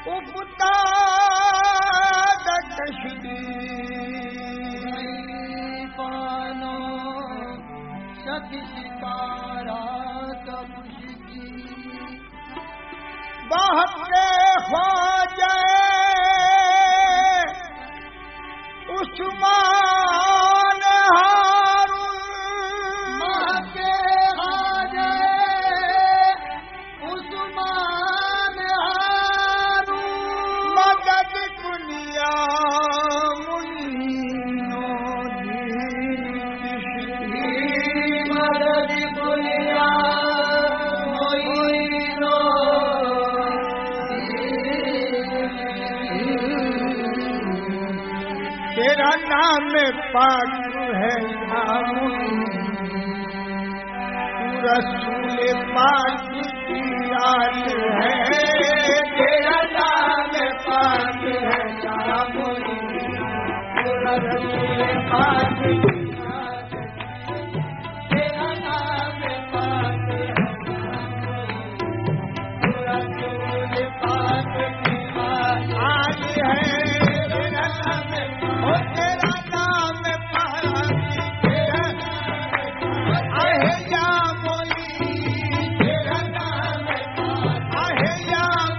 उपता दक्षिणी पानो सती सितारा तपस्वी बहके ख्वाजा उस्मान हारून बहके ख्वाजा उस्मान हारून मदद दुनिया मुनीनो दीन किसी मदद दुनिया मुनीनो तेरा नाम पाक है तू रसूल पाक की याद है तेरा नाम पाक है तू रसूल पाक की याद तेरा नाम पाक है तू रसूल पाक की याद है तेरा नाम ओ तेरा नाम पाक आहे या मोली तेरा नाम पाक आहे या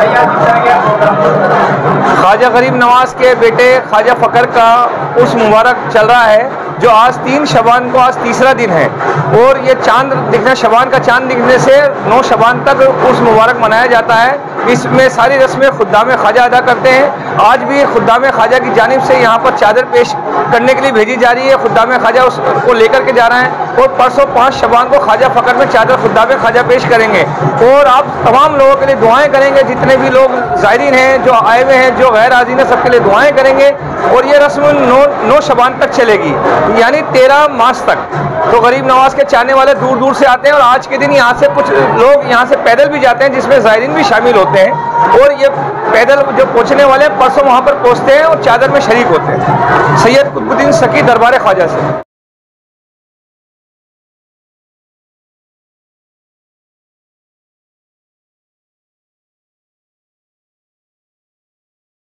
ख्वाजा गरीब नवाज के बेटे ख्वाजा फ़कर का उर्स मुबारक चल रहा है, जो आज 3 शबान को आज तीसरा दिन है और ये चांद दिखना, शबान का चांद दिखने से 9 शबान तक उर्स मुबारक मनाया जाता है। इसमें सारी रस्में खुद्दाम ख्वाजा अदा करते हैं। आज भी खुद्दाम ख्वाजा की जानिब से यहाँ पर चादर पेश करने के लिए भेजी जा रही है। खुद्दाम ख्वाजा उसको लेकर के जा रहे हैं और परसों 5 शबान को ख्वाजा फ़कर में चादर खुद्दाम ख्वाजा पेश करेंगे। और आप तमाम लोगों के लिए दुआएं करेंगे, जितने भी लोग ज़ायरीन हैं, जो आए हुए हैं, जो गैर हाज़िर हैं, सबके लिए दुआएं करेंगे। और ये रस्म 9 शबान तक चलेगी, यानी 13 मार्च तक। तो गरीब नवाज के चाहने वाले दूर दूर से आते हैं और आज के दिन यहाँ से कुछ लोग यहाँ से पैदल भी जाते हैं, जिसमें ज़ायरीन भी शामिल होते हैं। और ये पैदल जो पहुँचने वाले परसों वहाँ पर पहुँचते हैं और चादर में शरीक होते हैं। सैयद कुतुबुद्दीन सकी, दरबार ख्वाजा से।